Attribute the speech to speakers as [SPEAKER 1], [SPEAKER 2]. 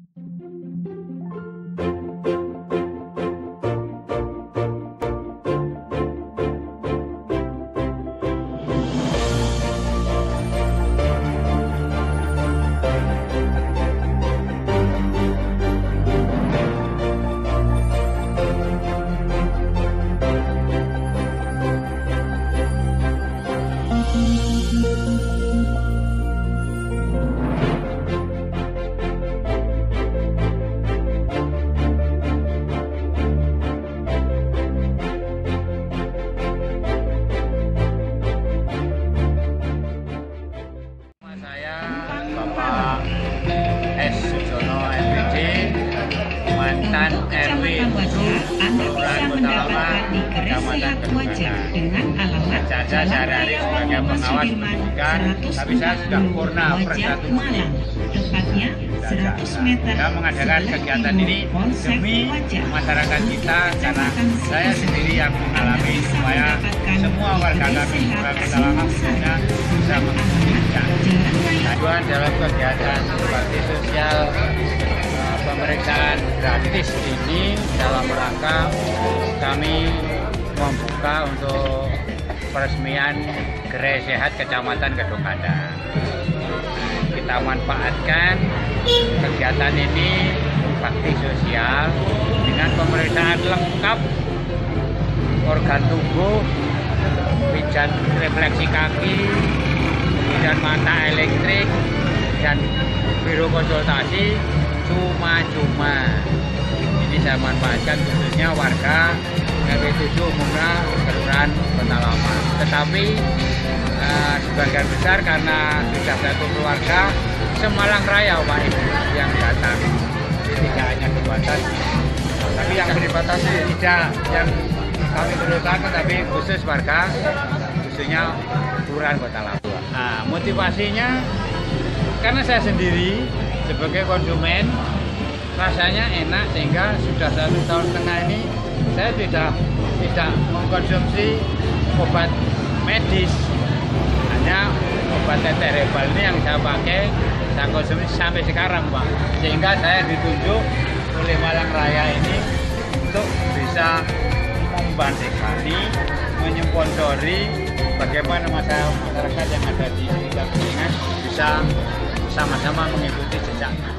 [SPEAKER 1] Bapak S. Sujono MPD, mantan RW 7 Kelurahan Kota Lama, Kecamatan Kedungada. Saya sehari-hari sebagai pengawas pendidikan, tapi saya sudah purna persatu
[SPEAKER 2] tepatnya 100 meter.
[SPEAKER 1] Saya mengadakan kegiatan ini demi masyarakat kita, karena saya sendiri yang mengalami, supaya semua warga kami Kota Lama khususnya bisa mengikuti. Tujuan dalam kegiatan bakti sosial pemeriksaan gratis ini dalam rangka kami membuka untuk peresmian Gerai Sehat Kecamatan Kedungada. Kita manfaatkan kegiatan ini bakti sosial dengan pemeriksaan lengkap organ tubuh, pijat refleksi kaki, kemudian mata elektrik, dan biro konsultasi cuma-cuma. Ini saya manfaatkan khususnya warga RW 7 umumnya Kelurahan Kota Lama. Tetapi sebagian besar karena sudah satu keluarga Semalang Raya Pak Ibu yang datang. Jadi tidak hanya terbatas, tapi yang dibatasi tidak yang kami prioritaskan, tapi khusus warga khususnya Kelurahan Kota Lama. Nah, motivasinya karena saya sendiri sebagai konsumen rasanya enak, sehingga sudah 1,5 tahun ini saya tidak mengkonsumsi obat medis, hanya obat tetes herbal ini yang saya pakai, saya konsumsi sampai sekarang Pak, sehingga saya ditunjuk oleh Malang Raya ini untuk bisa membantu, menyponsori bagaimana masyarakat yang ada di sekitar Kuningan bisa sama-sama mengikuti jejak